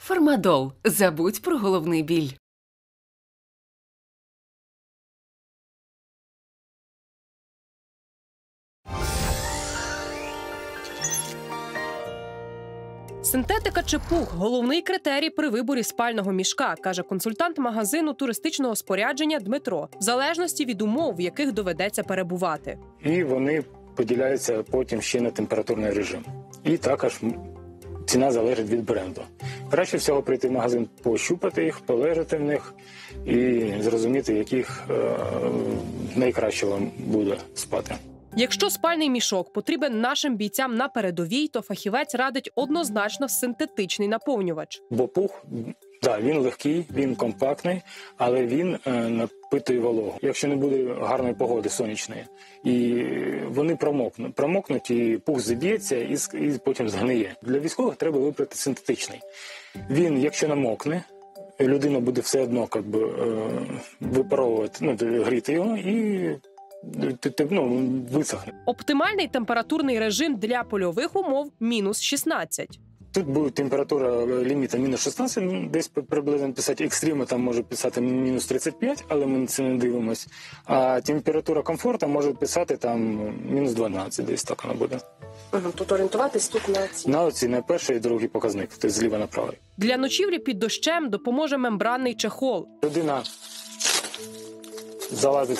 Фармадол. Забудь про головний біль. Синтетика чи пух – головний критерій при виборі спального мішка, каже консультант магазину туристичного спорядження Дмитро, в залежності від умов, в яких доведеться перебувати. І вони поділяються потім ще на температурний режим. І також ціна залежить від бренду. Краще всього прийти в магазин, пощупати їх, полежати в них і зрозуміти, яких найкраще вам буде спати. Якщо спальний мішок потрібен нашим бійцям на передовій, то фахівець радить однозначно синтетичний наповнювач. Бо пух, він легкий, він компактний, але він напитує вологу. Якщо не буде гарної погоди сонячної, і вони промокнуть, і пух заб'ється, і потім згниє. Для військових треба вибрати синтетичний. Він, якщо намокне, людина буде все одно випаровувати, гріти його і висохне. Оптимальний температурний режим для польових умов – мінус 16. Тут буде температура ліміта мінус 16, десь приблизно писати екстрима, там може писати мінус 35, але ми це не дивимось. А температура комфорту може писати там мінус 12, десь так вона буде. Тут орієнтуватись тут на ці. На оці, на перший і другий показник, тобто зліва на правий. Для ночівлі під дощем допоможе мембранний чехол. Людина залазить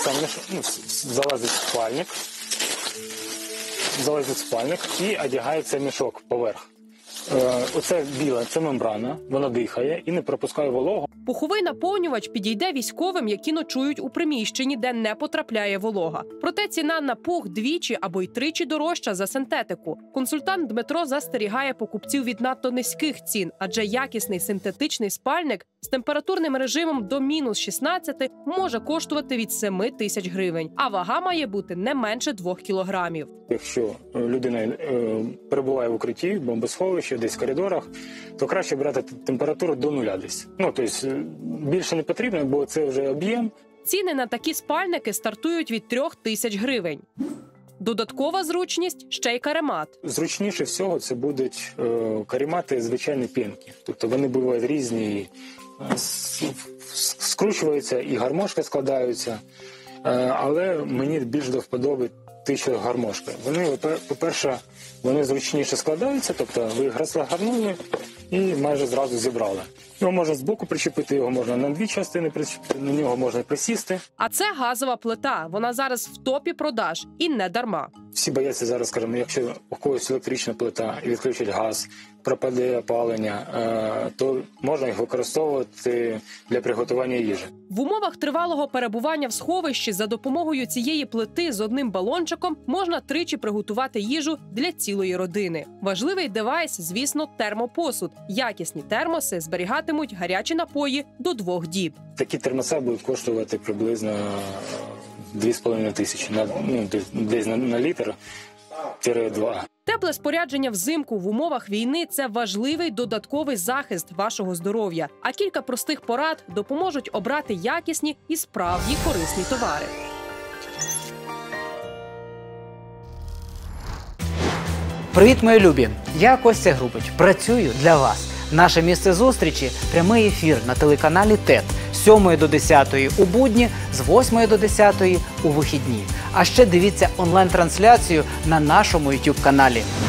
в спальник і одягає цей мішок поверх. Оце біла, це мембрана, вона дихає і не пропускає вологу. Пуховий наповнювач підійде військовим, які ночують у приміщенні, де не потрапляє волога. Проте ціна на пух двічі або й тричі дорожча за синтетику. Консультант Дмитро застерігає покупців від надто низьких цін, адже якісний синтетичний спальник з температурним режимом до мінус 16 може коштувати від 7 тисяч гривень, а вага має бути не менше 2 кілограмів. Якщо людина перебуває в укритті, бомбосховищі, десь в коридорах, то краще брати температуру до нуля десь. Тобто більше не потрібно, бо це вже об'єм. Ціни на такі спальники стартують від 3 тисяч гривень. Додаткова зручність – ще й каремат. Зручніше всього це будуть каремати звичайні пінки. Тобто вони бувають різні, скручуються і гармошки складаються. Але мені більш до вподоби ті, що гармошки. Вони, по-перше, вони зручніше складаються, тобто ви розгорнули і майже зразу зібрали. Його можна збоку причепити, його можна на дві частини причепити, на нього можна присісти. А це газова плита. Вона зараз в топі продаж. І не дарма. Всі бояться зараз, скажімо, якщо у когось електрична плита і відключать газ, пропаде опалення, то можна їх використовувати для приготування їжі. В умовах тривалого перебування в сховищі за допомогою цієї плити з одним балончиком можна тричі приготувати їжу для цілої родини. Важливий девайс, звісно, термопосуд. Якісні термоси зберігатимуть гарячі напої до 2 діб. Такі термоси будуть коштувати приблизно 2,5 тисячі, десь на літр-2. Тепле спорядження взимку в умовах війни – це важливий додатковий захист вашого здоров'я. А кілька простих порад допоможуть обрати якісні і справді корисні товари. Привіт, мої любі! Я Костя Грубич. Працюю для вас. Наше місце зустрічі – прямий ефір на телеканалі ТЕТ з 7 до 10 у будні, з 8 до 10 у вихідні. А ще дивіться онлайн-трансляцію на нашому YouTube-каналі.